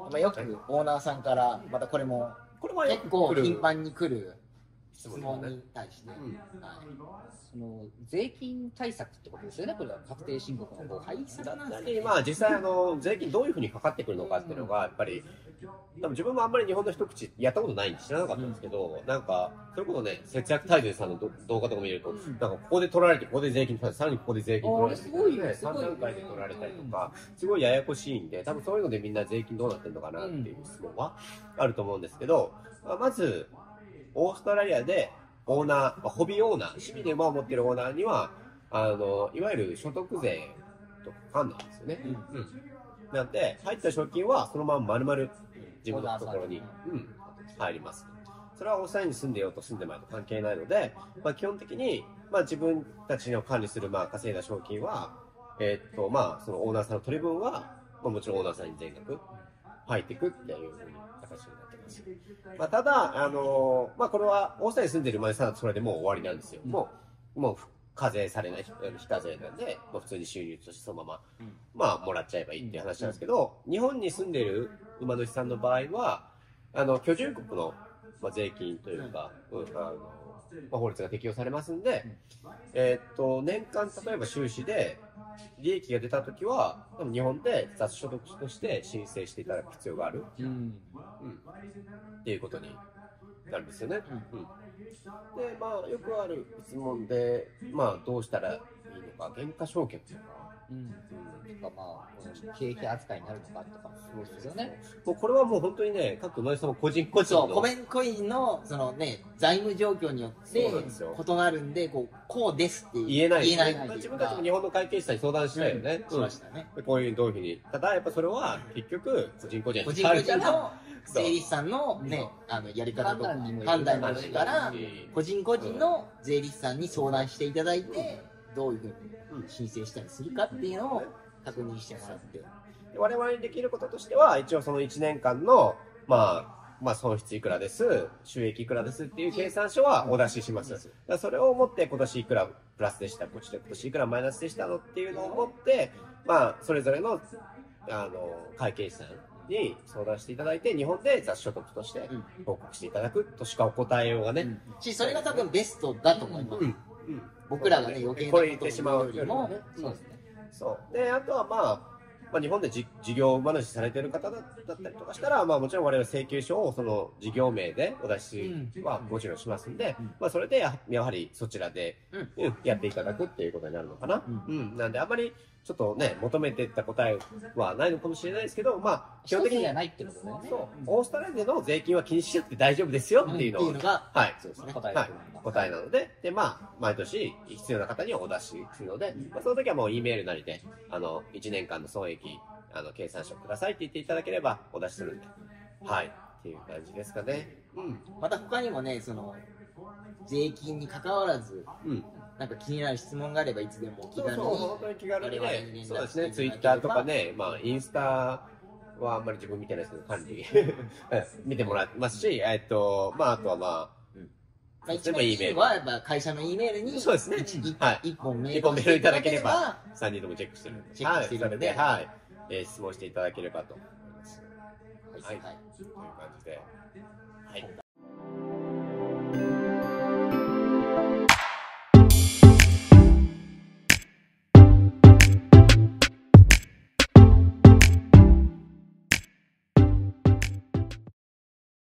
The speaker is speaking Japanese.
まあ、よくオーナーさんからまたこれも結構頻繁に来る質問に対して、 その税金対策ってことですよね。これは確定申告の廃止だったり、まあ実際税金どういうふうにかかってくるのかっていうのがやっぱり多分自分もあんまり日本の一口やったことないんで知らなかったんですけど、なんかそれこそね、節約大全さんの動画とか見ると、なんかここで取られてここで税金取られてさらにここで税金取られて、 すごいね、 3段階で取られたりとか、すごいややこしいんで、多分そういうのでみんな税金どうなってるのかなっていう質問はあると思うんですけど、まずオーストラリアでオーナー、ホビーオーナー、趣味で馬を持っているオーナーには、いわゆる所得税とかかんないんですよね。なんで、入った賞金はそのまま丸々自分のところに、入ります。それはオーストラリアに住んでようと住んでまいと関係ないので、まあ、基本的に、まあ、自分たちの管理する、まあ、稼いだ賞金は、まあ、そのオーナーさんの取り分は、まあ、もちろんオーナーさんに全額入っていくっていうふうに形になってます。まあ、ただ、まあ、これはオーストラリアに住んでる馬主さんはそれでもう終わりなんですよ。もう課税されない非課税なんで、まあ、普通に収入としてそのまま、まあ、もらっちゃえばいいっていう話なんですけど、日本に住んでる馬主さんの場合は、居住国の、まあ、税金というか、まあ、法律が適用されますんで、年間例えば収支で利益が出たときは、多分日本で雑所得として申請していただく必要がある、っていうことになるんですよね。で、まあ、よくある質問で、まあ、どうしたらいいのか、減価償却とか、 とか、まあ、経費扱いになるのかとか、そうですよね。 もうこれはもう本当にね、各馬主さんも個人個人の。 そう、個人の、そのね、財務状況によって異なるんで、こうですって言えない。 自分たちも日本の会計士さんに相談したよね。 しましたね。 こういうどういうふうに。ただ、やっぱそれは結局、個人個人の税理士さんのね、やり方とか判断によるから、個人個人の税理士さんに相談していただいて、どういうふうに申請したりするかっていうのを確認してもらって。 我々にできることとしては、一応その1年間の、まあ損失いくらです、収益いくらですっていう計算書はお出しします。それを持って今年いくらプラスでした、今年いくらマイナスでしたのっていうのを持って、まあそれぞれの会計士さんに相談していただいて、日本で雑所得として報告していただくとしかお答えようがね。 それが多分ベストだと思います。僕らがね、余計なことを言うよりも、 そうですね。そう。で、あとはまあ、日本で事業馬主されている方だったりとかしたら、まあもちろん我々請求書をその事業名でお出しはもちろんしますんで、まあそれでやはりそちらで、やっていただくっていうことになるのかな。なんであんまりちょっとね、求めていった答えはないのかもしれないですけど、まあ基本的にはないってことだよね。 そう、オーストラリアでの税金は気にしなくて大丈夫ですよっていうのが、はい、そうですね。答えなので、で、まあ、毎年必要な方にはお出しするので、まあ、その時はもう E メールなりで、1年間の損益、計算書くださいって言っていただければお出しするんで、はい、っていう感じですかね。 また他にもね、その、税金に関わらず、なんか気になる質問があればいつでも気軽に。 本当に気軽にね、そうですね、ツイッターとかね、まあ、インスタはあんまり自分見てないですけど、管理見てもらってますし、まあ、あとはまあ、 一番いいメールはやっぱ会社の E メールにそうですね。 一本メールいただければ3人ともチェックしてるんで。 チェックしてるんで、 はい。質問していただければと思います。はい。という感じで。はい。